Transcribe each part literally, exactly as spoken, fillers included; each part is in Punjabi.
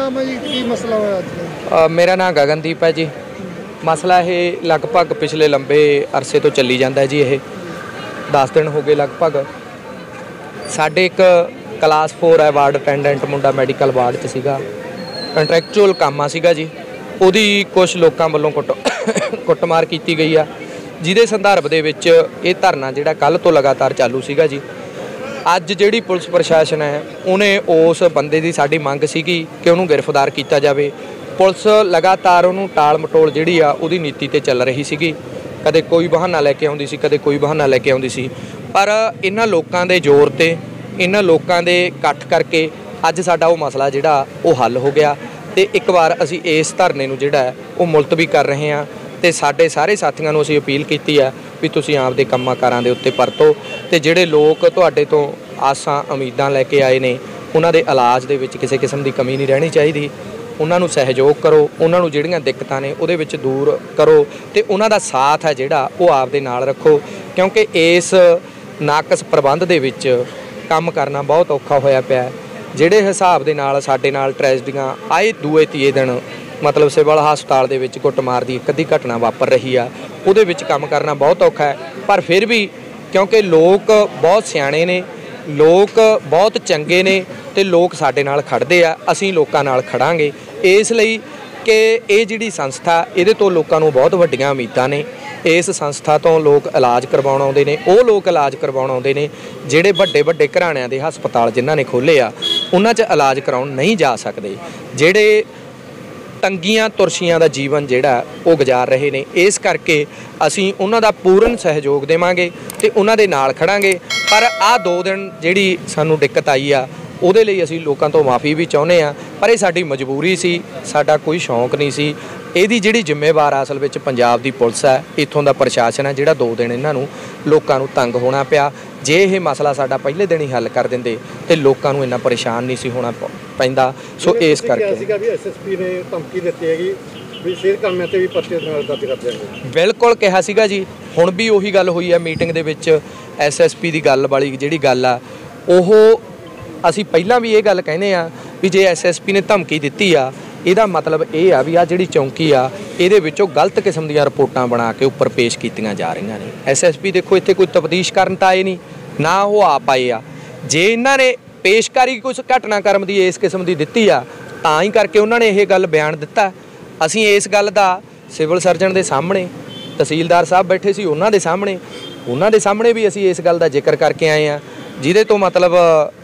नाम है जी, की मसला होया अज? मेरा नाम गगनदीप है जी। मसला ये लगभग पिछले लंबे अरसे तो चली जाता है जी। ये दस दिन हो गए लगभग। साढ़े एक क्लास फोर है वार्ड अटेंडेंट मुंडा मैडिकल वार्ड च सीगा, कंट्रैक्चुअल काम सीगा जी। उहदी कुछ लोगों वालों कुट कुटमार की गई आ, जिहदे संदर्भ दे विच ये धरना जिहड़ा कल तो लगातार चालू सीगा जी। अज जिहड़ी पुलिस प्रशासन है उन्हें उस बंदे की साडी मंग सीगी कि उन्होंने गिरफ्तार किया जाए। पुलिस लगातार उन्होंने टाल मटोल जिहड़ी आ उहदी नीति ते चल रही सीगी। कदे कोई बहाना लैके आउंदी सी, कदे कोई बहाना लैके आउंदी सी। पर इन्हां लोकां दे जोर ते इन्हां लोकां दे इकट्ठ करके अज साडा वो मसला जिहड़ा वो हल हो गया। ते एक बार असीं इस धरने नूं जिहड़ा वो मुलतवी कर रहे हैं। ते साडे सारे साथियों नूं असीं अपील कीती है भी तुसीं आपदे कंमां कारां दे उत्ते परतो ते जिहड़े लोग तुहाडे तो आसां उम्मीदां लैके आए ने उन्हां दे इलाज दे विच किसी किस्म दी कमी नहीं रहनी चाहिदी। उन्हां नूं सहयोग करो, उन्हां नूं जिहड़ियां दिक्कतां ने उहदे विच दूर करो ते उन्हां दा साथ है जिहड़ा वो आपदे नाल रखो, क्योंकि इस नाकस प्रबंध दे विच काम करना बहुत औखा होया पिया। जिहड़े हिसाब दे नाल साडे नाल ट्रैजडियां आए दूए तीए दिन मतलब सिविल हस्पताल दे विच कुੱਟਮਾਰ ਦੀ ਇੱਕ ਅੱਧੀ घटना वापर रही आ, ਉਹਦੇ ਵਿੱਚ ਕੰਮ करना बहुत औखा है। पर फिर भी क्योंकि लोग बहुत सियाणे ने, लोग बहुत चंगे ने ते लोग साडे नाल खड़दे आ, असीं लोकां नाल खड़ांगे। इस लई कि ये जिहड़ी संस्था इहदे तो लोकां नूं बहुत वड्डियां उम्मीदां ने। इस संस्था तो लोग इलाज करवाउण आउंदे ने, ਉਹ लोग इलाज करवाउण आउंदे ने ਜਿਹੜੇ ਵੱਡੇ ਵੱਡੇ ਘਰਾਣਿਆਂ ਦੇ ਹਸਪਤਾਲ ਜਿਨ੍ਹਾਂ ਨੇ ਖੋਲ੍ਹੇ ਆ ਉਹਨਾਂ 'ਚ ਇਲਾਜ ਕਰਾਉਣ ਨਹੀਂ ਜਾ ਸਕਦੇ। ਜਿਹੜੇ तंगियां तुरशियां का जीवन जिहड़ा वो गुजार रहे ने, इस करके असीं उन्हां दा पूर्ण सहयोग देवांगे ते उन्हां दे नाल खड़ांगे। पर आ दो दिन जिहड़ी सानूं दिक्कत आई आ ਉਹਦੇ ਲਈ ਅਸੀਂ ਲੋਕਾਂ ਤੋਂ ਮਾਫੀ ਵੀ ਚਾਹੁੰਦੇ ਆ। पर ਇਹ ਸਾਡੀ ਮਜਬੂਰੀ ਸੀ, ਸਾਡਾ ਕੋਈ ਸ਼ੌਂਕ ਨਹੀਂ ਸੀ। ਇਹਦੀ ਜਿਹੜੀ ਜ਼ਿੰਮੇਵਾਰ ਅਸਲ ਵਿੱਚ ਪੰਜਾਬ ਦੀ ਪੁਲਿਸ ਹੈ, ਇੱਥੋਂ ਦਾ ਪ੍ਰਸ਼ਾਸਨ ਹੈ ਜਿਹੜਾ ਦੋ ਦਿਨ ਇਹਨਾਂ ਨੂੰ ਲੋਕਾਂ ਨੂੰ ਤੰਗ ਹੋਣਾ ਪਿਆ। ਜੇ ਇਹ ਮਸਲਾ ਸਾਡਾ ਪਹਿਲੇ ਦਿਨ ਹੀ ਹੱਲ ਕਰ ਦਿੰਦੇ ਤੇ ਲੋਕਾਂ ਨੂੰ ਇੰਨਾ ਪਰੇਸ਼ਾਨ ਨਹੀਂ ਸੀ ਹੋਣਾ ਪੈਂਦਾ। ਸੋ ਇਸ ਕਰਕੇ ਸੀਗਾ ਵੀ ਐਸਐਸਪੀ ਨੇ ਧਮਕੀ ਦਿੱਤੀ ਹੈਗੀ ਵੀ ਸ਼ੇਅਰ ਕਰਨੇ ਤੇ ਵੀ ਪਰਚੇ ਨਾਲ ਦਰਜ ਕਰ ਦਿਆਂਗੇ। ਬਿਲਕੁਲ ਕਿਹਾ ਸੀਗਾ ਜੀ। ਹੁਣ ਵੀ ਉਹੀ ਗੱਲ ਹੋਈ ਹੈ ਮੀਟਿੰਗ ਦੇ ਵਿੱਚ। ਐਸਐਸਪੀ ਦੀ ਗੱਲ ਵਾਲੀ ਜਿਹੜੀ ਗੱਲ ਆ ਉਹ ਅਸੀਂ ਪਹਿਲਾਂ ਵੀ ਇਹ ਗੱਲ ਕਹਿੰਦੇ ਆ ਵੀ ਜੇ ਐਸਐਸਪੀ ਨੇ ਧਮਕੀ ਦਿੱਤੀ ਆ ਇਹਦਾ ਮਤਲਬ ਇਹ ਆ ਵੀ ਆ ਜਿਹੜੀ ਚੌਂਕੀ ਆ ਇਹਦੇ ਵਿੱਚੋਂ ਗਲਤ ਕਿਸਮ ਦੀਆਂ ਰਿਪੋਰਟਾਂ ਬਣਾ ਕੇ ਉੱਪਰ ਪੇਸ਼ ਕੀਤੀਆਂ ਜਾ ਰਹੀਆਂ ਨੇ। ਐਸਐਸਪੀ ਦੇਖੋ ਇੱਥੇ ਕੋਈ ਤਫਤੀਸ਼ ਕਰਨ ਤਾਂ ਆਏ ਨਹੀਂ, ਨਾ ਉਹ ਆਪ ਆਏ ਆ। ਜੇ ਇਹਨਾਂ ਨੇ ਪੇਸ਼ਕਾਰੀ ਕੁਛ ਘਟਨਾਕ੍ਰਮ ਦੀ ਇਸ ਕਿਸਮ ਦੀ ਦਿੱਤੀ ਆ ਤਾਂ ਹੀ ਕਰਕੇ ਉਹਨਾਂ ਨੇ ਇਹ ਗੱਲ ਬਿਆਨ ਦਿੱਤਾ। ਅਸੀਂ ਇਸ ਗੱਲ ਦਾ ਸਿਵਲ ਸਰਜਨ ਦੇ ਸਾਹਮਣੇ, ਤਹਿਸੀਲਦਾਰ ਸਾਹਿਬ ਬੈਠੇ ਸੀ ਉਹਨਾਂ ਦੇ ਸਾਹਮਣੇ, ਉਹਨਾਂ ਦੇ ਸਾਹਮਣੇ ਵੀ ਅਸੀਂ ਇਸ ਗੱਲ ਦਾ ਜ਼ਿਕਰ ਕਰਕੇ ਆਏ ਆ, ਜਿਹਦੇ ਤੋਂ ਮਤਲਬ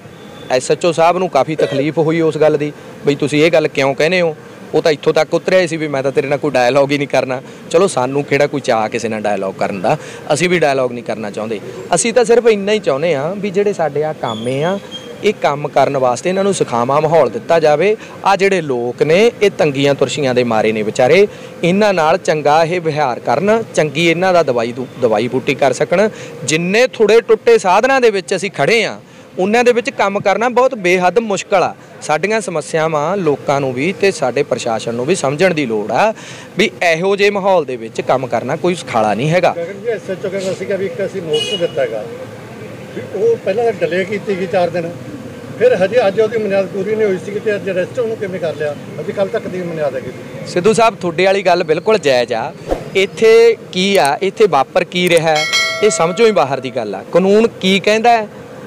ਐਸ ਐਚ ਓ ਸਾਹਿਬ ਨੂੰ ਕਾफ़ी तकलीफ हुई उस गल की बई तुसीं ये गल क्यों कहने हो। वो तो इत्थों तक उतरिया सी भी मैं तो तेरे नाल कोई डायलॉग ही नहीं करना। चलो सानू किहड़ा कोई चाह किसी नाल डायलॉग करन दा, असीं भी डायलॉग नहीं करना चाहुंदे। असीं तो सिर्फ इन्ना ही चाहुंदे आ भी जिहड़े साडे आ काम आ ये काम करन वास्ते इन्हां नूं सिखावां माहौल दित्ता जावे। आ जिहड़े लोक ने ये तंगियां तुरशियां दे मारे ने विचारे, इन्हां नाल चंगा ये विहार करन, चंगी इन्हां दा दवाई दवाई बूटी कर सकण। जिन्ने थोड़े टुੱਟੇ साधनां दे विच असीं खड़े आ उन्हां दे विच काम करना बहुत बेहद मुश्किल आ। साਡੀਆਂ ਸਮੱਸਿਆਵਾਂ ਲੋਕਾਂ ਨੂੰ ਵੀ ਤੇ ਸਾਡੇ ਪ੍ਰਸ਼ਾਸਨ ਨੂੰ ਵੀ ਸਮਝਣ ਦੀ ਲੋੜ ਆ ਵੀ ਇਹੋ ਜਿਹੇ ਮਾਹੌਲ ਦੇ ਵਿੱਚ ਕੰਮ ਕਰਨਾ ਕੋਈ ਸੁਖਾਲਾ ਨਹੀਂ ਹੈਗਾ। ਐਸ ਐਚ ਓ ਕਹਿੰਦਾ ਸੀਗਾ ਵੀ ਇੱਕ ਅਸੀਂ ਨੋਟਿਸ ਦਿੱਤਾ ਹੈਗਾ ਵੀ ਉਹ ਪਹਿਲਾਂ ਡਿਲੇ ਕੀਤੀ ਗਈ ਚਾਰ ਦਿਨ, ਫਿਰ ਹਜੇ ਅੱਜ ਉਹਦੀ ਮਿਆਦ ਪੂਰੀ ਨਹੀਂ ਹੋਈ ਸੀ ਤੇ ਅੱਜ ਰੈਸਟ ਉਹਨੂੰ ਕਿਵੇਂ ਕਰ ਲਿਆ? ਅਜੇ ਕੱਲ ਤੱਕ ਦੀ ਮਿਆਦ ਹੈਗੀ। ਸਿੱਧੂ ਸਾਹਿਬ ਤੁਹਾਡੇ ਵਾਲੀ ਗੱਲ ਬਿਲਕੁਲ ਜਾਇਜ਼ ਆ। ਇੱਥੇ ਕੀ ਆ, ਇੱਥੇ ਵਾਪਰ ਕੀ ਰਿਹਾ ਇਹ ਸਮਝੋ ਹੀ ਬਾਹਰ ਦੀ ਗੱਲ ਆ। ਕਾਨੂੰਨ ਕੀ ਕਹਿੰਦਾ,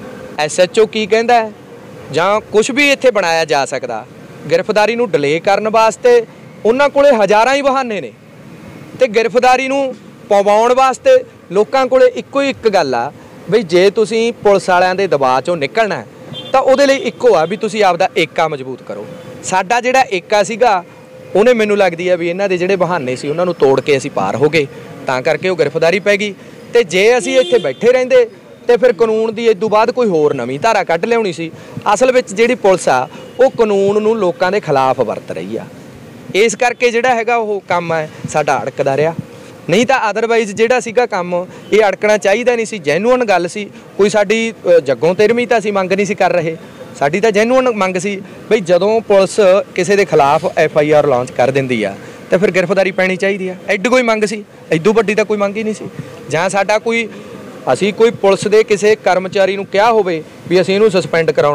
ਐਸ ਐਚ ਓ ਕੀ ਕਹਿੰਦਾ ਜਾਂ ਕੁਛ ਵੀ ਇੱਥੇ ਬਣਾਇਆ ਜਾ ਸਕਦਾ। गिरफ्तारी नूं डिले करन वास्ते उन्हां कोले हज़ारां ही बहाने ने ते गिरफ्तारी नूं पवाउण वास्ते लोकां कोले इक्को ही एक गल आ बई जे तुसीं पुलिस वालियां दे दबाਅ चों निकलना तां उहदे लई इक्को आ भी तुसीं आपदा एका मजबूत करो। साडा जिहड़ा एका सीगा उहने मैनूं लगदी है भी इन्हां दे जिहड़े बहाने सी उन्हां नूं तोड़ के असीं पार हो गए तां करके वो गिरफ्तारी पै गई। ते जे असीं इत्थे बैठे रहिंदे तो फिर कानून की इस तों बाद कोई होर नवीं धारा कढ़ लियाउणी सी। असल विच जिहड़ी पुलिस आ वो कानून नूं लोकां दे खिलाफ वरत रही आ, इस करके जिहड़ा हैगा वो काम है साडा अड़कदा रहा। नहीं तो अदरवाइज जिहड़ा सीगा काम ये अड़कना चाहीदा नहीं सी। जैनुअन गल सी, कोई साडी जग्गों तेरवीं तां असीं मंग नहीं सी कर रहे। साडी तां जैनुअन मंग सी बई जदों पुलिस किसी दे खिलाफ एफ आई आर लॉन्च कर दिंदी आ तो फिर गिरफ्तारी पैनी चाहिदी आ। एड्डी कोई मंग सी, इदों वड्डी तां कोई मंग ही नहीं सी। जां साडा कोई असी कोई पुलिस के किसी कर्मचारी नूं कहा होवे भी असीं इहनूं सस्पेंड कराउणा,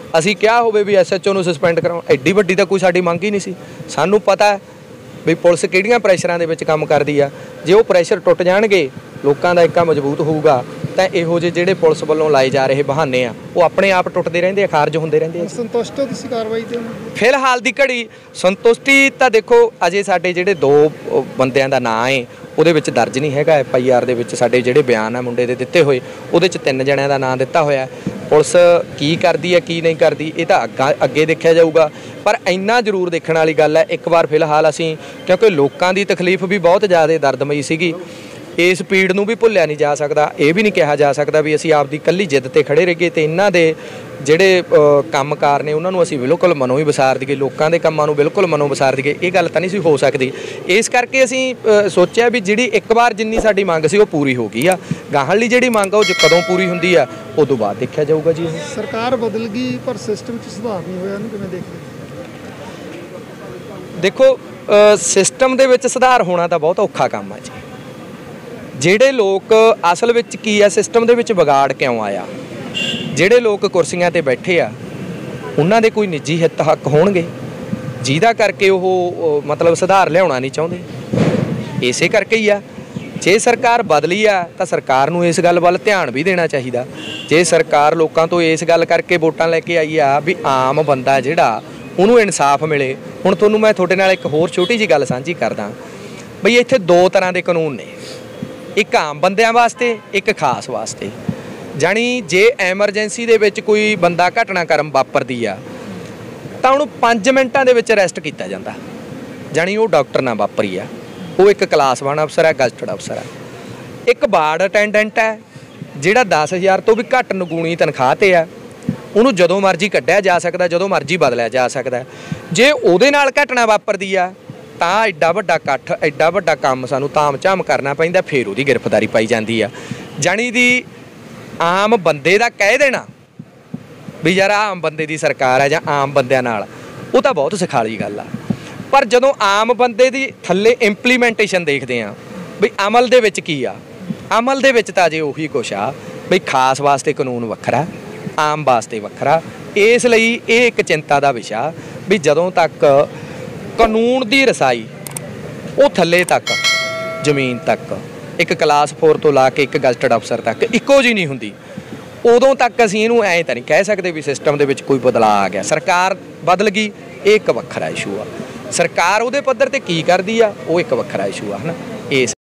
ਅਸੀਂ ਕਿਹਾ ਹੋਵੇ ਵੀ ਐਸ ਐਚ ਓ ਨੂੰ ਸਸਪੈਂਡ ਕਰਾਉਣ, ਐਡੀ ਵੱਡੀ ਤਾਂ ਕੋਈ ਸਾਡੀ ਮੰਗ ਹੀ ਨਹੀਂ ਸੀ। ਸਾਨੂੰ ਪਤਾ ਵੀ ਪੁਲਿਸ ਕਿਹੜੀਆਂ ਪ੍ਰੈਸ਼ਰਾਂ ਦੇ ਵਿੱਚ ਕੰਮ ਕਰਦੀ ਆ। ਜੇ ਉਹ ਪ੍ਰੈਸ਼ਰ ਟੁੱਟ ਜਾਣਗੇ, ਲੋਕਾਂ ਦਾ ਇੱਕਾ ਮਜ਼ਬੂਤ ਹੋਊਗਾ, ਤਾਂ ਇਹੋ ਜਿਹੇ ਜਿਹੜੇ ਪੁਲਿਸ ਵੱਲੋਂ ਲਾਏ ਜਾ ਰਹੇ ਬਹਾਨੇ ਆ ਉਹ ਆਪਣੇ ਆਪ ਟੁੱਟਦੇ ਰਹਿੰਦੇ ਆ, ਖਾਰਜ ਹੁੰਦੇ ਰਹਿੰਦੇ ਆ। ਸੰਤੁਸ਼ਟ ਹੋ ਤੁਸੀਂ ਕਾਰਵਾਈ ਤੇ? ਫਿਲਹਾਲ ਦੀ ਘੜੀ ਸੰਤੁਸ਼ਟੀ ਤਾਂ ਦੇਖੋ, ਅਜੇ ਸਾਡੇ ਜਿਹੜੇ ਦੋ ਬੰਦਿਆਂ ਦਾ ਨਾਂ ਹੈ ਉਹਦੇ ਵਿੱਚ ਦਰਜ ਨਹੀਂ ਹੈਗਾ। ਐਫ ਆਈ ਆਰ ਦੇ ਵਿੱਚ ਸਾਡੇ ਜਿਹੜੇ ਬਿਆਨ ਆ ਮੁੰਡੇ ਦੇ ਦਿੱਤੇ ਹੋਏ, ਉਹਦੇ 'ਚ ਤਿੰਨ ਜਣਿਆਂ ਦਾ ਨਾਂ ਦਿੱਤਾ ਹੋਇਆ। ਪੁਲਿਸ ਕੀ ਕਰਦੀ ਹੈ ਕੀ ਨਹੀਂ ਕਰਦੀ ਇਹ ਤਾਂ ਅੱਗਾ ਅੱਗੇ ਦੇਖਿਆ ਜਾਊਗਾ। ਪਰ ਇੰਨਾ ਜ਼ਰੂਰ ਦੇਖਣ ਵਾਲੀ ਗੱਲ ਹੈ, ਇੱਕ ਵਾਰ ਫਿਲਹਾਲ ਅਸੀਂ, ਕਿਉਂਕਿ ਲੋਕਾਂ ਦੀ ਤਕਲੀਫ ਵੀ ਬਹੁਤ ਜ਼ਿਆਦਾ ਦਰਦਮਈ ਸੀਗੀ, ਇਸ ਪੀੜ ਨੂੰ ਵੀ ਭੁੱਲਿਆ ਨਹੀਂ ਜਾ ਸਕਦਾ। ਇਹ ਵੀ ਨਹੀਂ ਕਿਹਾ ਜਾ ਸਕਦਾ ਵੀ ਅਸੀਂ ਆਪਦੀ ਇਕੱਲੀ ਜਿੱਦ ਤੇ ਖੜੇ ਰਹੀਏ ਤੇ ਇਹਨਾਂ ਦੇ ਜਿਹੜੇ ਕੰਮਕਾਰ ਨੇ ਉਹਨਾਂ ਨੂੰ ਅਸੀਂ ਬਿਲਕੁਲ ਮਨੋਂ ਹੀ ਵਿਸਾਰ ਦਈਏ, ਲੋਕਾਂ ਦੇ ਕੰਮਾਂ ਨੂੰ ਬਿਲਕੁਲ ਮਨੋਂ ਵਿਸਾਰ ਦਈਏ। ਇਹ ਗੱਲ ਤਾਂ ਨਹੀਂ ਸੀ ਹੋ ਸਕਦੀ। ਇਸ ਕਰਕੇ ਅਸੀਂ ਸੋਚਿਆ ਵੀ ਜਿਹੜੀ ਇੱਕ ਵਾਰ ਜਿੰਨੀ ਸਾਡੀ ਮੰਗ ਸੀ ਉਹ ਪੂਰੀ ਹੋ ਗਈ ਆ। ਗਾਹਾਂ ਲਈ ਜਿਹੜੀ ਮੰਗ ਆ ਉਹ ਕਦੋਂ ਪੂਰੀ ਹੁੰਦੀ ਆ ਉਹ ਤੋਂ ਬਾਅਦ ਦੇਖਿਆ ਜਾਊਗਾ ਜੀ। ਸਰਕਾਰ ਬਦਲ ਗਈ ਪਰ ਸਿਸਟਮ 'ਚ ਸੁਧਾਰ ਨਹੀਂ ਹੋਇਆ, ਇਹਨੂੰ ਕਿਵੇਂ ਦੇਖਦੇ? ਦੇਖੋ, ਸਿਸਟਮ ਦੇ ਵਿੱਚ ਸੁਧਾਰ ਹੋਣਾ ਤਾਂ ਬਹੁਤ ਔਖਾ ਕੰਮ ਆ ਜੀ। ਜਿਹੜੇ ਲੋਕ ਅਸਲ ਵਿੱਚ ਕੀ ਆ, ਸਿਸਟਮ ਦੇ ਵਿੱਚ ਵਿਗਾੜ ਕਿਉਂ ਆਇਆ? ਜਿਹੜੇ ਲੋਕ ਕੁਰਸੀਆਂ ਤੇ ਬੈਠੇ ਆ ਉਹਨਾਂ ਦੇ ਕੋਈ ਨਿੱਜੀ ਹਿੱਤ ਹੱਕ ਹੋਣਗੇ ਜਿਹਦਾ ਕਰਕੇ ਉਹ ਮਤਲਬ ਸੁਧਾਰ ਲਿਆਉਣਾ ਨਹੀਂ ਚਾਹੁੰਦੇ। ਇਸੇ ਕਰਕੇ ਹੀ ਆ। ਜੇ ਸਰਕਾਰ ਬਦਲੀ ਆ ਤਾਂ ਸਰਕਾਰ ਨੂੰ ਇਸ ਗੱਲ ਵੱਲ ਧਿਆਨ ਵੀ ਦੇਣਾ ਚਾਹੀਦਾ। ਜੇ ਸਰਕਾਰ ਲੋਕਾਂ ਤੋਂ ਇਸ ਗੱਲ ਕਰਕੇ ਵੋਟਾਂ ਲੈ ਕੇ ਆਈ ਆ ਵੀ ਆਮ ਬੰਦਾ ਜਿਹੜਾ ਉਹਨੂੰ ਇਨਸਾਫ ਮਿਲੇ। ਹੁਣ ਤੁਹਾਨੂੰ ਮੈਂ ਤੁਹਾਡੇ ਨਾਲ ਇੱਕ ਹੋਰ ਛੋਟੀ ਜਿਹੀ ਗੱਲ ਸਾਂਝੀ ਕਰਦਾ ਬਈ ਇੱਥੇ ਦੋ ਤਰ੍ਹਾਂ ਦੇ ਕਾਨੂੰਨ ਨੇ, ਇੱਕ ਆਮ ਬੰਦਿਆਂ ਵਾਸਤੇ, ਇੱਕ ਖਾਸ ਵਾਸਤੇ। ਜਾਣੀ ਜੇ ਐਮਰਜੈਂਸੀ ਦੇ ਵਿੱਚ ਕੋਈ ਬੰਦਾ ਘਟਨਾਕ੍ਰਮ ਵਾਪਰਦੀ ਆ ਤਾਂ ਉਹਨੂੰ ਪੰਜ ਮਿੰਟਾਂ ਦੇ ਵਿੱਚ ਅਰੈਸਟ ਕੀਤਾ ਜਾਂਦਾ। ਜਾਣੀ ਉਹ ਡਾਕਟਰ ਨਾਲ ਵਾਪਰੀ ਆ, ਉਹ ਇੱਕ ਕਲਾਸ ਵਨ ਅਫਸਰ ਹੈ, ਗਜ਼ਟਡ ਅਫਸਰ ਹੈ। ਇੱਕ ਵਾਰਡ ਅਟੈਂਡੈਂਟ ਹੈ ਜਿਹੜਾ ਦਸ ਹਜ਼ਾਰ ਤੋਂ ਵੀ ਘੱਟ ਨਗੂਣੀ ਤਨਖਾਹ 'ਤੇ ਆ, ਉਹਨੂੰ ਜਦੋਂ ਮਰਜ਼ੀ ਕੱਢਿਆ ਜਾ ਸਕਦਾ, ਜਦੋਂ ਮਰਜ਼ੀ ਬਦਲਿਆ ਜਾ ਸਕਦਾ। ਜੇ ਉਹਦੇ ਨਾਲ ਘਟਨਾ ਵਾਪਰਦੀ ਆ ਤਾਂ ਐਡਾ ਵੱਡਾ ਇਕੱਠ, ਐਡਾ ਵੱਡਾ ਕੰਮ ਸਾਨੂੰ ਤਾਮ ਝਾਮ ਕਰਨਾ ਪੈਂਦਾ, ਫਿਰ ਉਹਦੀ ਗ੍ਰਿਫਤਾਰੀ ਪਾਈ ਜਾਂਦੀ ਆ। ਜਾਣੀ ਦੀ ਆਮ ਬੰਦੇ ਦਾ ਕਹਿ ਦੇਣਾ ਵੀ ਯਾਰ ਆਮ ਬੰਦੇ ਦੀ ਸਰਕਾਰ ਹੈ ਜਾਂ ਆਮ ਬੰਦਿਆਂ ਨਾਲ, ਉਹ ਤਾਂ ਬਹੁਤ ਸਿਖਾਲੀ ਗੱਲ ਆ। ਪਰ ਜਦੋਂ ਆਮ ਬੰਦੇ ਦੀ ਥੱਲੇ ਇੰਪਲੀਮੈਂਟੇਸ਼ਨ ਦੇਖਦੇ ਆ ਵੀ ਅਮਲ ਦੇ ਵਿੱਚ ਕੀ ਆ, ਅਮਲ ਦੇ ਵਿੱਚ ਤਾਂ ਅਜੇ ਉਹੀ ਕੁਛ ਆ ਵੀ ਖਾਸ ਵਾਸਤੇ ਕਾਨੂੰਨ ਵੱਖਰਾ, ਆਮ ਵਾਸਤੇ ਵੱਖਰਾ। ਇਸ ਲਈ ਇਹ ਇੱਕ ਚਿੰਤਾ ਦਾ ਵਿਸ਼ਾ ਵੀ ਜਦੋਂ ਤੱਕ ਕਾਨੂੰਨ ਦੀ ਰਸਾਈ ਉਹ ਥੱਲੇ ਤੱਕ, ਜ਼ਮੀਨ ਤੱਕ, ਇੱਕ ਕਲਾਸ ਫੋਰ ਤੋਂ ਲਾ ਕੇ ਇੱਕ ਗਜ਼ਟਡ ਅਫਸਰ ਤੱਕ ਇੱਕੋ ਜਿਹੀ ਨਹੀਂ ਹੁੰਦੀ, ਉਦੋਂ ਤੱਕ ਅਸੀਂ ਇਹਨੂੰ ਐਂ ਤਾਂ ਨਹੀਂ ਕਹਿ ਸਕਦੇ ਵੀ ਸਿਸਟਮ ਦੇ ਵਿੱਚ ਕੋਈ ਬਦਲਾਅ ਆ ਗਿਆ। ਸਰਕਾਰ ਬਦਲ ਗਈ, ਇਹ ਇੱਕ ਵੱਖਰਾ ਇਸ਼ੂ ਆ। ਸਰਕਾਰ ਉਹਦੇ ਪੱਧਰ ਤੇ ਕੀ ਕਰਦੀ ਆ ਉਹ ਇੱਕ ਵੱਖਰਾ ਇਸ਼ੂ ਆ, ਹੈ ਨਾ। ਇਸ